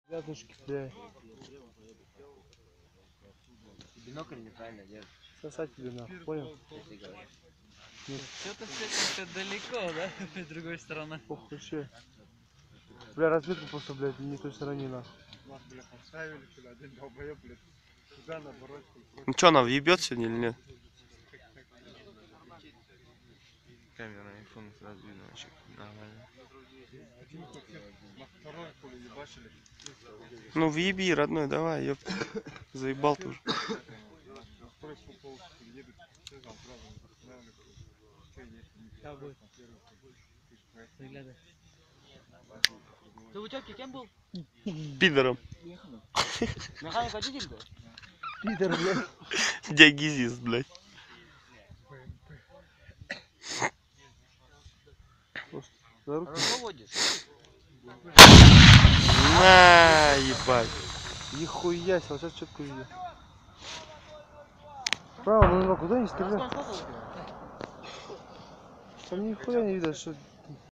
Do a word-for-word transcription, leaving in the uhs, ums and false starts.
Рядышки, бля. Бинокль неправильно держишь. Сосать тебе нахуй, понял? Что-то слишком далеко, да? С другой стороны. Ох, вообще. Бля, разведку просто, блядь, не той стороне нахуй. Нас, бля, поставили, бля, один долбоёб, блядь. Куда наоборот? Ну что, она въебет сегодня или нет? Камера на iPhone сразу видно вообще нормально. На второй хули ебашили. Ну въеби, родной, давай, ёп. Заебал ты уже. На второй полностью едут. Все там сразу останавливают. Что есть? Как будет? Выглядит. Ты в учебке кем был? Пидором. Механик водитель был? Пидор, блядь. Диагизист, блядь. За руку. А что водишь? На, ебать. Нихуя себе, вот сейчас четко видел. Право, ну на куда не стреляй? Сколько у тебя? Там нихуя не видно, что